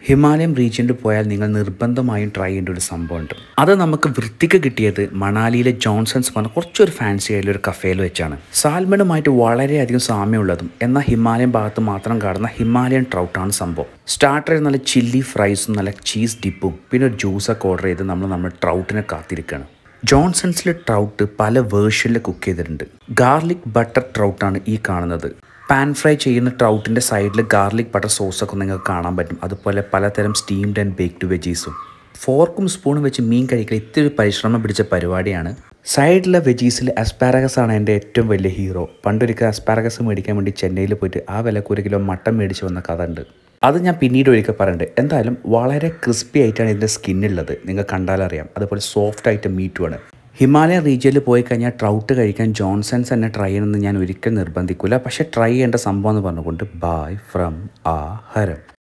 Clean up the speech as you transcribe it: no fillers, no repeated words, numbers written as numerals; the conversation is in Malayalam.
ഹിമാലയൻ റീജിയനിൽ പോയാൽ നിങ്ങൾ നിർബന്ധമായും ട്രൈ ചെയ്യേണ്ട ഒരു സംഭവമുണ്ട്. അത് നമുക്ക് വൃത്തിക്ക് കിട്ടിയത് മണാലിയിലെ ജോൺസൺസ് പറഞ്ഞ കുറച്ചൊരു ഫാൻസി ആയിട്ടുള്ള ഒരു കഫേയിൽ വെച്ചാണ്. സാൽമണുമായിട്ട് വളരെയധികം സാമ്യമുള്ളതും എന്നാൽ ഹിമാലയൻ ഭാഗത്ത് മാത്രം കാണുന്ന ഹിമാലയൻ ട്രൗട്ടാണ് സംഭവം. സ്റ്റാർട്ടറിൽ നല്ല ചില്ലി ഫ്രൈസും നല്ല ചീസ് ഡിപ്പും പിന്നെ ഒരു ജ്യൂസൊക്കെ ഓർഡർ ചെയ്ത് നമ്മൾ ട്രൗട്ടിനെ കാത്തിരിക്കുകയാണ്. ജോൺസൺസിലെ ട്രൗട്ട് പല വേർഷനിൽ കുക്ക് ചെയ്തിട്ടുണ്ട്. ഗാർലിക് ബട്ടർ ട്രൗട്ടാണ് ഈ കാണുന്നത്. പാൻ ഫ്രൈ ചെയ്യുന്ന ട്രൗട്ടിൻ്റെ സൈഡിൽ ഗാർലിക് ബട്ടർ സോസൊക്കെ നിങ്ങൾക്ക് കാണാൻ പറ്റും. അതുപോലെ പലതരം സ്റ്റീംഡ് ആൻഡ് ബേക്ക്ഡ് വെജീസും. ഫോർക്കും സ്പൂണും വെച്ച് മീൻ കഴിക്കൽ ഇത്തിരി പരിശ്രമം പിടിച്ച പരിപാടിയാണ്. സൈഡിലെ വെജീസിൽ അസ്പാരഗസ് ആണ് എൻ്റെ ഏറ്റവും വലിയ ഹീറോ. പണ്ടൊരിക്കൽ അസ്പാരഗസ് മേടിക്കാൻ വേണ്ടി ചെന്നൈയിൽ പോയിട്ട് ആ വിലക്ക് 1 കിലോ മട്ടൻ മേടിച്ച് വന്ന കഥ ഉണ്ട്. അത് ഞാൻ പിന്നീട് ഒരിക്കൽ പറയണ്ടേ. എന്തായാലും വളരെ ക്രിസ്പി ആയിട്ടാണ് ഇതിൻ്റെ സ്കിന്നുള്ളത്, നിങ്ങൾ കണ്ടാലറിയാം. അതുപോലെ സോഫ്റ്റ് ആയിട്ട് മീറ്റുമാണ്. ഹിമാലയൻ റീജിയനിൽ പോയി കഴിഞ്ഞാൽ ട്രൗട്ട് കഴിക്കാൻ ജോൺസൺസ് തന്നെ ട്രൈ ചെയ്യണമെന്ന് ഞാൻ ഒരിക്കലും നിർബന്ധിക്കില്ല. പക്ഷേ ട്രൈ ചെയ്യേണ്ട സംഭവം എന്ന് പറഞ്ഞുകൊണ്ട് ബൈ ഫ്രം aaHarem.